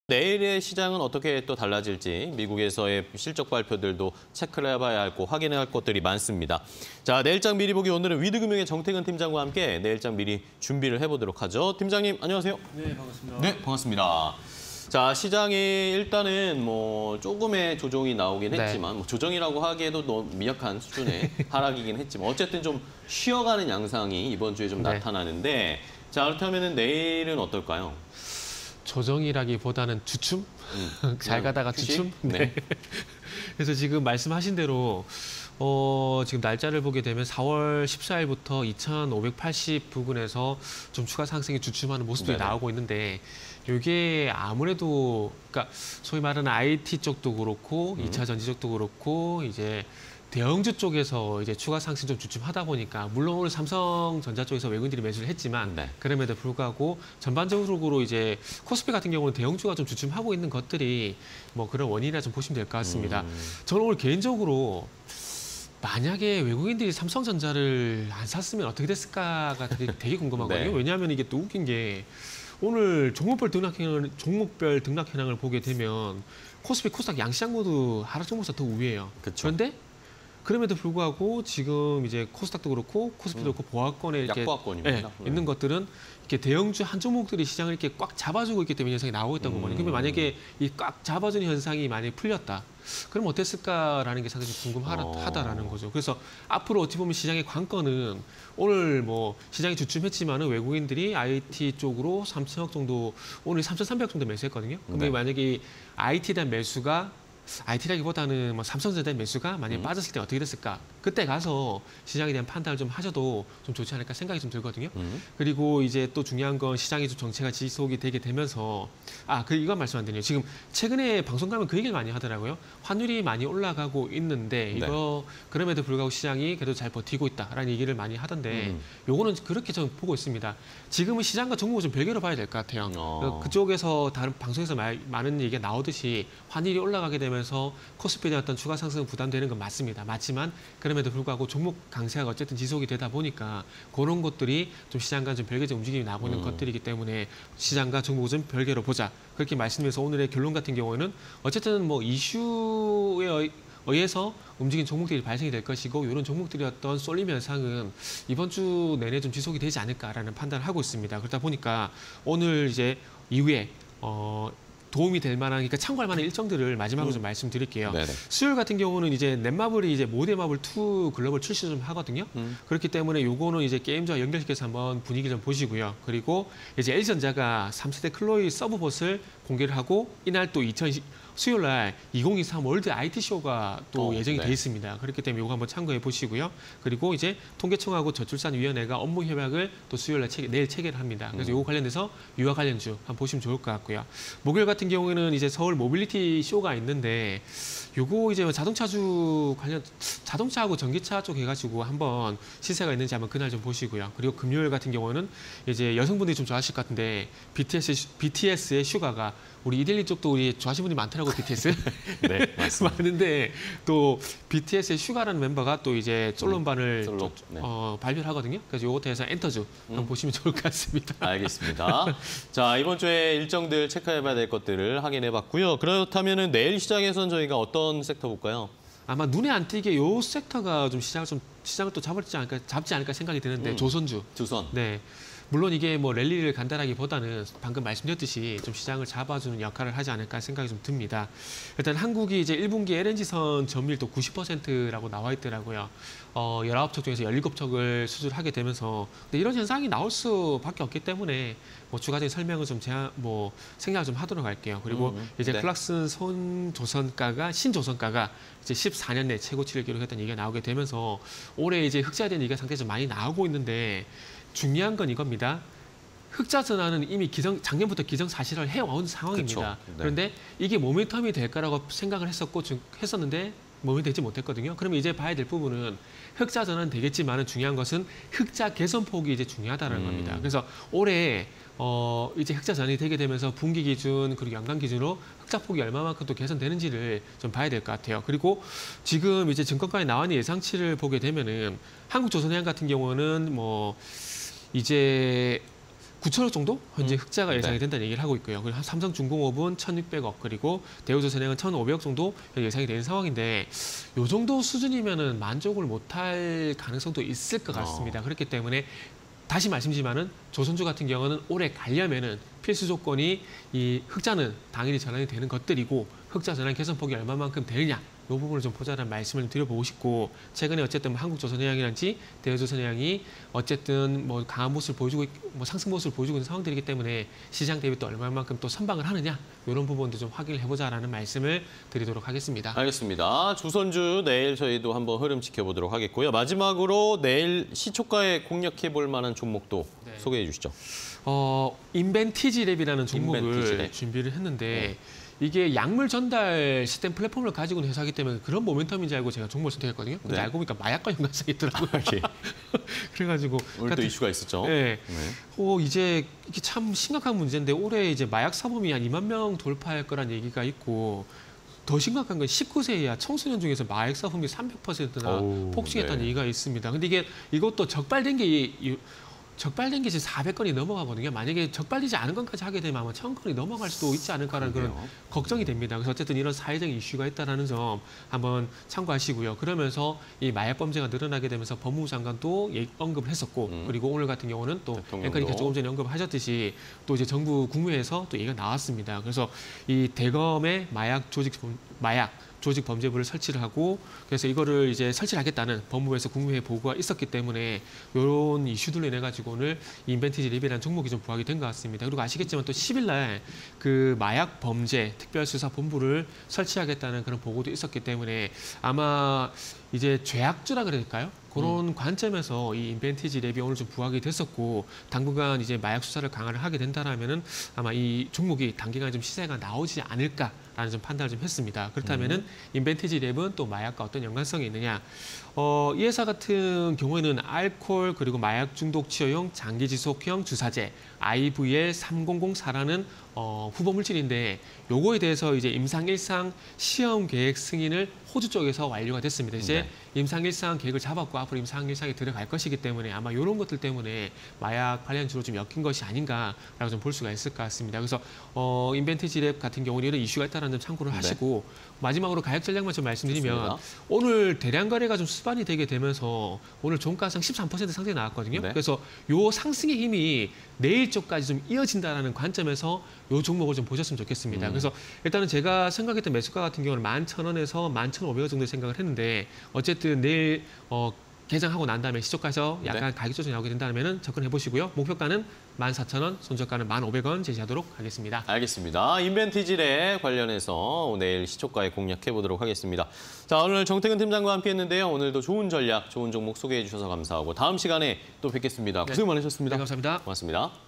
내일의 시장은 어떻게 또 달라질지 미국에서의 실적 발표들도 체크를 해봐야 할 거, 확인해야 할 것들이 많습니다. 자, 내일장 미리 보기 오늘은 위드금융의 정태근 팀장과 함께 내일장 미리 준비를 해보도록 하죠. 팀장님, 안녕하세요. 네, 반갑습니다. 네, 반갑습니다. 자, 시장이 일단은 뭐 조금의 조정이 나오긴 했지만 뭐 조정이라고 하기에도 너무 미약한 수준의 하락이긴 했지만 어쨌든 좀 쉬어가는 양상이 이번 주에 좀 나타나는데 자, 그렇다면 내일은 어떨까요? 조정이라기보다는 주춤? 잘 가다가 휴식? 주춤? 네. 그래서 지금 말씀하신 대로 지금 날짜를 보게 되면 4월 14일부터 2,580 부근에서 좀 추가 상승이 주춤하는 모습들이 나오고 있는데 이게 아무래도 그러니까 소위 말하는 IT 쪽도 그렇고 2차 전지 쪽도 그렇고 이제 대형주 쪽에서 이제 추가 상승 좀 주춤하다 보니까 물론 오늘 삼성전자 쪽에서 외국인들이 매수를 했지만 그럼에도 불구하고 전반적으로 이제 코스피 같은 경우는 대형주가 좀 주춤하고 있는 것들이 뭐 그런 원인이라 좀 보시면 될 것 같습니다. 저는 오늘 개인적으로 만약에 외국인들이 삼성전자를 안 샀으면 어떻게 됐을까가 되게 궁금하거든요. 왜냐하면 이게 또 웃긴 게 오늘 종목별 등락 현황을 보게 되면 코스피, 코스닥 양시장 모두 하락 종목사 더 우위예요. 그런데 그럼에도 불구하고 지금 이제 코스닥도 그렇고 코스피도 그렇고 보합권에 이렇게 있는 것들은 이렇게 대형주 한 종목들이 시장을 이렇게 꽉 잡아주고 있기 때문에 현상이 나오고 있다는 거거든요. 그러면 만약에 이 꽉 잡아주는 현상이 만약에 풀렸다. 그럼 어땠을까라는 게 상당히 궁금하다라는 거죠. 그래서 앞으로 어찌 보면 시장의 관건은 오늘 뭐 시장이 주춤했지만은 외국인들이 IT 쪽으로 3천억 정도, 오늘 3,300억 정도 매수했거든요. 근데 만약에 IT에 대한 매수가 IT라기보다는 뭐 삼성전자에 대한 매수가 만약에 빠졌을 때 어떻게 됐을까? 그때 가서 시장에 대한 판단을 좀 하셔도 좀 좋지 않을까 생각이 좀 들거든요. 그리고 이제 또 중요한 건 시장의 좀 정체가 지속이 되게 되면서 이건 말씀 안 드리네요. 지금 최근에 방송 가면 그 얘기를 많이 하더라고요. 환율이 많이 올라가고 있는데 이거 그럼에도 불구하고 시장이 그래도 잘 버티고 있다라는 얘기를 많이 하던데 요거는 그렇게 저는 보고 있습니다. 지금은 시장과 종목을 좀 별개로 봐야 될 것 같아요. 그쪽에서 다른 방송에서 많은 얘기가 나오듯이 환율이 올라가게 되면서 코스피에 대한 어떤 추가 상승 부담되는 건 맞습니다. 맞지만 그럼에도 불구하고 종목 강세가 어쨌든 지속이 되다 보니까 그런 것들이 좀 시장과 좀 별개적 움직임이 나고 있는 것들이기 때문에 시장과 종목을 좀 별개로 보자. 그렇게 말씀드려서 오늘의 결론 같은 경우에는 어쨌든 뭐 이슈에 의해서 움직인 종목들이 발생이 될 것이고 이런 종목들의 어떤 쏠림 현상은 이번 주 내내 좀 지속이 되지 않을까라는 판단을 하고 있습니다. 그러다 보니까 오늘 이제 이후에 도움이 될 만한, 그러니까 참고할 만한 일정들을 마지막으로 좀 말씀드릴게요. 수요일 같은 경우는 이제 넷마블이 이제 모데마블 2 글로벌 출시 좀 하거든요. 그렇기 때문에 요거는 이제 게임즈와 연결시켜서 한번 분위기 좀 보시고요. 그리고 이제 LG전자가 3세대 클로이 서브봇을 공개를 하고 이날 또 수요일 날 2023 월드 IT 쇼가 또 예정이 돼 있습니다. 그렇기 때문에 이거 한번 참고해 보시고요. 그리고 이제 통계청하고 저출산위원회가 업무 협약을 또 수요일 날 내일 체결을 합니다. 그래서 이거 관련돼서 유아 관련주 한번 보시면 좋을 것 같고요. 목요일 같은 경우에는 이제 서울 모빌리티 쇼가 있는데 요거 이제 자동차주 관련 자동차하고 전기차 쪽 해가지고 한번 시세가 있는지 한번 그날 좀 보시고요. 그리고 금요일 같은 경우는 이제 여성분들이 좀 좋아하실 것 같은데 BTS의 슈가가 우리 이데일리 쪽도 우리 좋아하시는 분들이 많더라고요, BTS. 네, 맞습니다. 많은데 또 BTS의 슈가라는 멤버가 또 이제 솔로 음반을 발표를 하거든요. 그래서 요것도 해서 엔터주 한번 보시면 좋을 것 같습니다. 알겠습니다. 자, 이번 주에 일정들 체크해봐야 될 것들을 확인해봤고요. 그렇다면 내일 시장에서는 저희가 어떤 섹터 볼까요? 아마 눈에 안 띄게 요 섹터가 좀 시장을 또 잡지 않을까 생각이 드는데 조선주. 네. 물론 이게 뭐 랠리를 간다라기보다는 방금 말씀드렸듯이 좀 시장을 잡아주는 역할을 하지 않을까 생각이 좀 듭니다. 일단 한국이 이제 1분기 LNG선 점유율도 90%라고 나와 있더라고요. 19척 중에서 17척을 수주하게 되면서 근데 이런 현상이 나올 수밖에 없기 때문에 뭐 추가적인 설명을 좀 생각을 좀 하도록 할게요. 그리고 이제 클락슨 신조선가가 이제 14년 내 최고치를 기록했다는 얘기가 나오게 되면서 올해 이제 흑자에 대한 얘기가 상당히 좀 많이 나오고 있는데 중요한 건 이겁니다. 흑자 전환은 이미 작년부터 기정사실을 해온 상황입니다. 그런데 이게 모멘텀이 될까라고 생각을 했었는데 모멘텀이 되지 못했거든요. 그러면 이제 봐야 될 부분은 흑자 전환은 되겠지만 중요한 것은 흑자 개선폭이 이제 중요하다는 겁니다. 그래서 올해 이제 흑자 전환이 되게 되면서 분기 기준 그리고 연간 기준으로 흑자폭이 얼마만큼 또 개선되는지를 좀 봐야 될 것 같아요. 그리고 지금 이제 증권가에 나와 있는 예상치를 보게 되면은 한국조선해양 같은 경우는 뭐 이제 9천억 정도 현재 흑자가 예상이 네. 된다는 얘기를 하고 있고요. 그리고 삼성중공업은 1,600억 그리고 대우조선해양은 1,500억 정도 예상이 되는 상황인데 이 정도 수준이면은 만족을 못할 가능성도 있을 것 같습니다. 그렇기 때문에 다시 말씀드리지만은 조선주 같은 경우는 올해 가려면은 필수 조건이 이 흑자는 당연히 전환이 되는 것들이고 흑자 전환 개선폭이 얼마만큼 되느냐 이 부분을 좀 보자는 말씀을 좀 드려보고 싶고 최근에 어쨌든 한국조선해양이란지 대우조선해양이 어쨌든 뭐 강한 모습을 보여주고 뭐 상승 모습을 보여주고 있는 상황들이기 때문에 시장 대비 또 얼마만큼 또 선방을 하느냐 이런 부분도 좀 확인을 해보자라는 말씀을 드리도록 하겠습니다. 알겠습니다. 조선주 내일 저희도 한번 흐름 지켜보도록 하겠고요. 마지막으로 내일 시초가에 공략해볼 만한 종목도 네. 소개해 주시죠. 인벤티지랩이라는 종목을 인벤티지랩. 준비를 했는데 이게 약물 전달 시스템 플랫폼을 가지고 있는 회사이기 때문에 그런 모멘텀인지 알고 제가 종목을 선택했거든요. 근데 네. 알고 보니까 마약과 연관성이 있더라고요. 예. 그래가지고 오늘 또 이슈가 있었죠. 네. 네. 이제 이게 참 심각한 문제인데 올해 이제 마약 사범이 한 2만 명 돌파할 거란 얘기가 있고 더 심각한 건 19세 이하 청소년 중에서 마약 사범이 300%나 어우, 폭증했다는 네. 얘기가 있습니다. 근데 이것도 적발된 게 지금 400건이 넘어가거든요. 만약에 적발되지 않은 것까지 하게 되면 아마 1000건이 넘어갈 수도 있지 않을까라는 그런 그러게요. 걱정이 됩니다. 그래서 어쨌든 이런 사회적인 이슈가 있다는 점 한번 참고하시고요. 그러면서 이 마약 범죄가 늘어나게 되면서 법무부 장관도 언급을 했었고 그리고 오늘 같은 경우는 또 대통령도. 앵커님께서 조금 전에 언급하셨듯이 또 이제 정부 국무회에서 또 얘기가 나왔습니다. 그래서 이 대검의 마약 조직 범죄부를 설치를 하고 그래서 이거를 이제 설치를 하겠다는 법무부에서 국무회의 보고가 있었기 때문에 이런 이슈들로 인해 가지고 오늘 인벤티지 랩이라는 종목이 좀 부각이 된 것 같습니다. 그리고 아시겠지만 또 10일 날 그 마약 범죄 특별수사본부를 설치하겠다는 그런 보고도 있었기 때문에 아마 이제 죄악주라 그럴까요? 그런 관점에서 이 인벤티지 랩이 오늘 좀 부각이 됐었고 당분간 이제 마약 수사를 강화를 하게 된다라면은 아마 이 종목이 단기간에 좀 시세가 나오지 않을까라는 좀 판단을 좀 했습니다. 그렇다면은 인벤티지 랩은 또 마약과 어떤 연관성이 있느냐? 이 회사 같은 경우에는 알코올 그리고 마약 중독 치료용 장기 지속형 주사제 IVL3004라는 후보 물질인데 요거에 대해서 이제 임상 1상 시험 계획 승인을 호주 쪽에서 완료가 됐습니다. 이제 네. 임상 1상 계획을 잡았고 앞으로 임상 1상에 들어갈 것이기 때문에 아마 이런 것들 때문에 마약 관련주로 좀 엮인 것이 아닌가라고 좀 볼 수가 있을 것 같습니다. 그래서 인벤티지랩 같은 경우는 이런 이슈가 있다는 점 참고를 하시고 마지막으로 가격 전략만 좀 말씀드리면 좋습니다. 오늘 대량 거래가 좀 수반이 되게 되면서 오늘 종가상 13% 상승이 나왔거든요. 네. 그래서 요 상승의 힘이 내일 쪽까지 좀 이어진다라는 관점에서 요 종목을 좀 보셨으면 좋겠습니다. 그래서 일단은 제가 생각했던 매수가 같은 경우는 11,000원에서 11,500원 정도 생각을 했는데 어쨌든 내일 개장하고 난 다음에 시초가에서 약간 가격 조정이 나오게 된다면 접근해 보시고요. 목표가는 14,000원, 손절가는 1,500원 제시하도록 하겠습니다. 알겠습니다. 인벤티지랩 관련해서 내일 시초가에 공략해 보도록 하겠습니다. 자, 오늘 정태근 팀장과 함께 했는데요. 오늘도 좋은 전략, 좋은 종목 소개해 주셔서 감사하고 다음 시간에 또 뵙겠습니다. 고생 많으셨습니다. 네, 감사합니다. 고맙습니다.